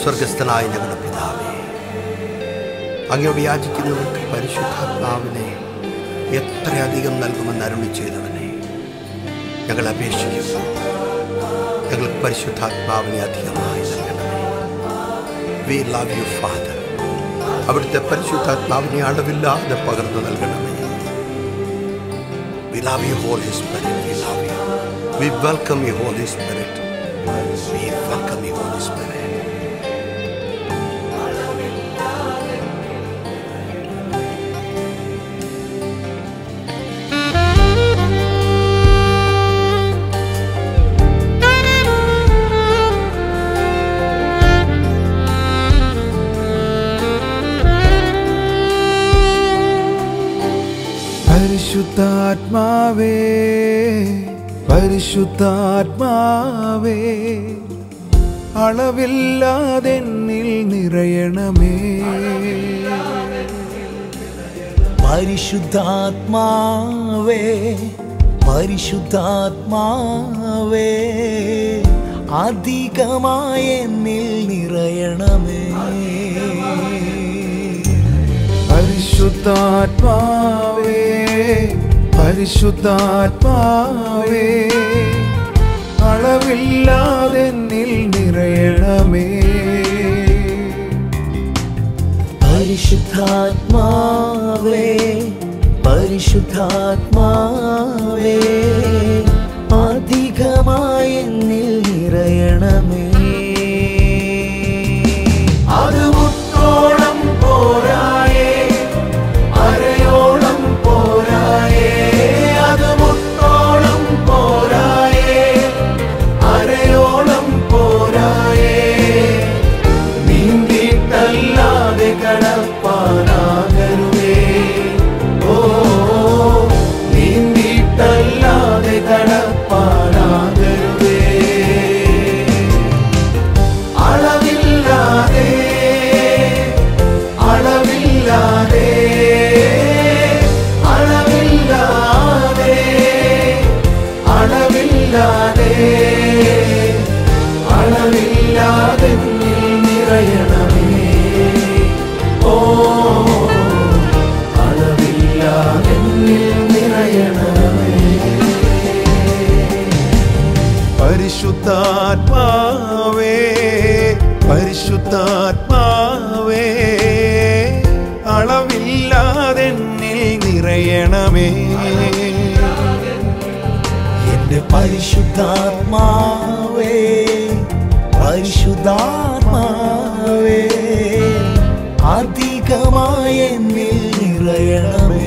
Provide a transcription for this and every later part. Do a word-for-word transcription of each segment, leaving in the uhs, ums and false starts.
സ്വർഗസ്ഥനായ ഞങ്ങളുടെ പിതാവേ, അങ്ങയോട് യാചിക്കുന്നവർക്ക് പരിശുദ്ധാത്മാവിനെ എത്രയധികം നൽകുമെന്ന് അരുളി ചെയ്തവനെ ഞങ്ങൾ അപേക്ഷിക്കുന്നു. ഞങ്ങൾക്ക് പരിശുദ്ധാത്മാവിനെ അധികമായി നൽകണമേ. We love you father. അവിടുത്തെ പരിശുദ്ധാത്മാവിനെ അളവില്ലാതെ പകർന്നു നൽകണമേ. We love you, Holy Spirit. We love you. We welcome you, Holy Spirit. We welcome you, Holy Spirit. പരിശുദ്ധാത്മാവേ, പരിശുദ്ധാത്മാവേ, അളവില്ലാതെന്നിൽ നിറയണമേ. പരിശുദ്ധാത്മാവേ, പരിശുദ്ധാത്മാവേ, അധികമായി എന്നിൽ നിറയണമേ. പരിശുദ്ധാത്മാവേ, പരിശുദ്ധാത്മാവേ, അളവില്ലാതെന്നിൽ നിറയണമേ. പരിശുദ്ധാത്മാവേ, പരിശുദ്ധാത്മാവേ, അധികമായി എന്നിൽ നിറയണമേ. അത് മുട്ടോളം പോരായേ, അരയോളം പോരായേ. അത് മുട്ടോളം പോരായേ, അരയോളം പോരായേ. നീന്തിട്ടല്ലാതെ കടപ്പാനാകരുതേ. ഓ, നീന്തിട്ടല്ലാതെ കടപ്പാനാകരുതേ. അളവില്ലാതെ, അളവില്ലാതെ, അളവില്ലാതെ, അളവില്ലാതെ, അളവില്ലാതെ നീ നിറയണമേ. ഓ, അളവില്ലാതെ നീ നിറയണമേ. പരിശുദ്ധാത്മാവേ, പരിശുദ്ധാത്മാവേ, അളവില്ലാതെന്നിൽ നിറയണമേ. എന്റെ പരിശുദ്ധാത്മാവേ, പരിശുദ്ധാത്മാവേ, അധികമായി എന്നിൽ നിറയണമേ.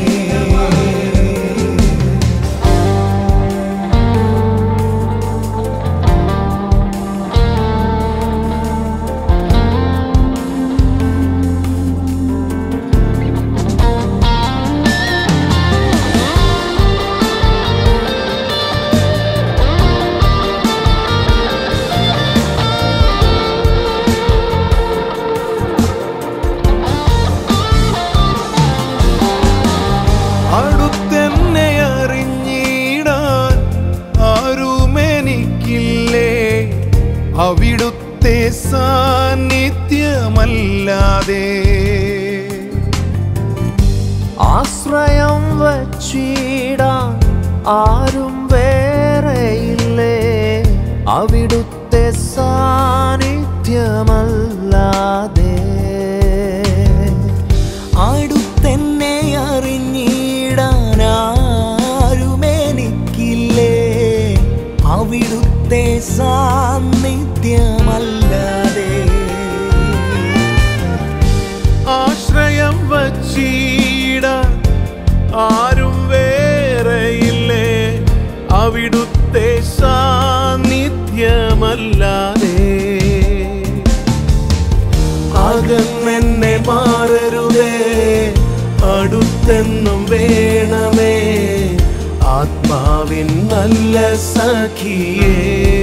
അടുത്തെന്നെ അറിഞ്ഞിടാൻ ആരുമെനിക്കില്ലേ, അവിടുത്തെ സാന്നിധ്യമല്ലാതെ. ആശ്രയം വച്ചിടാൻ ആരും വേറെയില്ലേ, അവിടുത്തെ സാന്നിധ്യമല്ലാതെ. അടുത്തെന്നെ അറിഞ്ഞിടാൻ ആരുമെനിക്കില്ലേ, അവിടുത്തെ സാന്നിധ്യമല്ലാതെ. ആശ്രയം വച്ചിടാൻ ആരും വേറെയില്ലേ, അവിടുത്തെ സാന്നിധ്യമല്ലാതെ. അകന്നെന്നെ മാറരുതേ, അടുത്തെന്നും വേണമേ. ആത്മാവിൻ നല്ല സഖിയേ,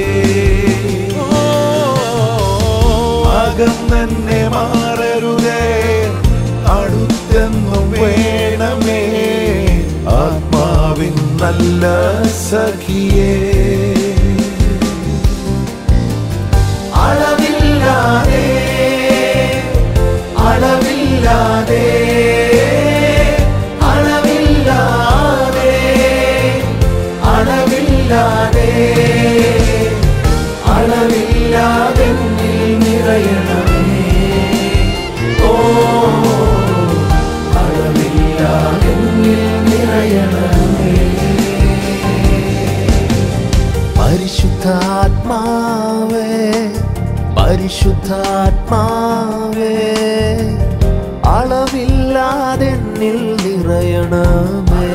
അകന്നെന്നെ മാറരുതേ, അടുത്തെന്നും വേണമേ. ആത്മാവിൻ നല്ല സഖിയേ. അളവില്ലാതെ, പരിശുദ്ധാത്മാവേ അളവില്ലാതെന്നിൽ നിറയണമേ.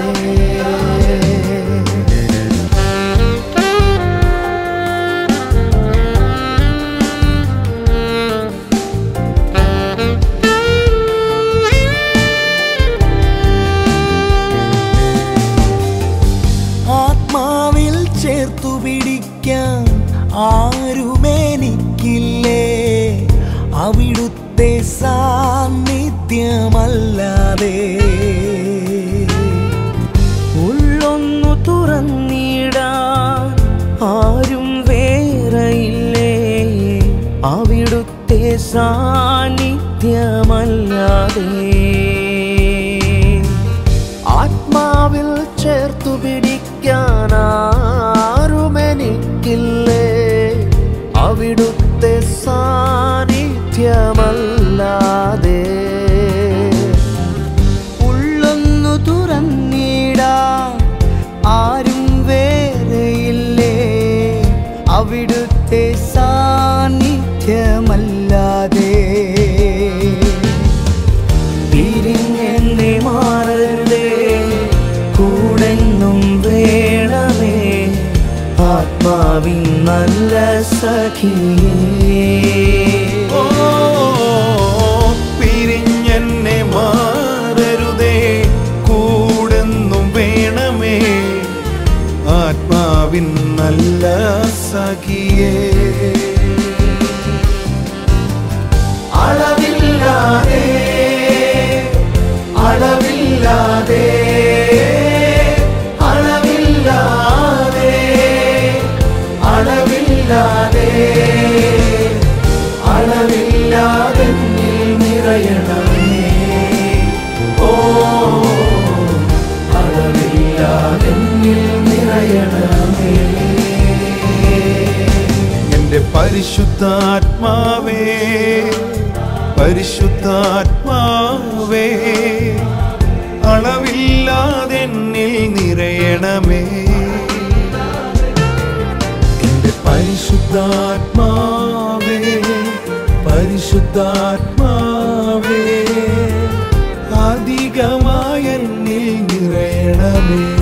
ആത്മാവിൽ ചേർത്തു പിടിക്കാൻ ആരുമെനിക്കില്ലേ, അവിടുത്തെ സാന്നിധ്യമല്ലാതെ. ഉള്ളൊന്നു തുറന്നിടാൻ ആരും വേറെയില്ലേ, അവിടുത്തെ സാന്നിധ്യമല്ലാതെ. ആത്മാവിൽ ചേർത്തു പിടിക്കാൻ ആരുമെനിക്കില്ലേ, അവിടുത്തെ സാന്നിധ്യമല്ലാതെ. ഉള്ളൊന്നു തുറന്നിടാൻ ആരും വേറെയില്ലേ, അവിടുത്തെ സാന്നിധ്യമല്ലാതെ. പിരിഞ്ഞെന്നെ മാറരുതേ, കൂടെന്നും വേണമേ, ആത്മാവിൻ നല്ല സഖിയേ. ഓ പിരിഞ്ഞെന്നെ മാറരുതേ, കൂടെന്നും വേണമേ, ആത്മാവിൻ നല്ല സഖിയേ. അളവില്ലാതെ അളവില്ലാതെ അളവില്ലാതെ അളവില്ലാതെ അളവില്ലാതെ നീ നിറയണമേ. ഓ അളവില്ലാതെ നീ നിറയണമേ. എന്റെ പരിശുദ്ധാത്മാവേ പരിശുദ്ധാത്മാവേ അളവില്ലാതെ എന്നിൽ നിറയണമേ. എന്റെ പരിശുദ്ധാത്മാവേ പരിശുദ്ധാത്മാവേ അധികമായി എന്നിൽ നിറയണമേ.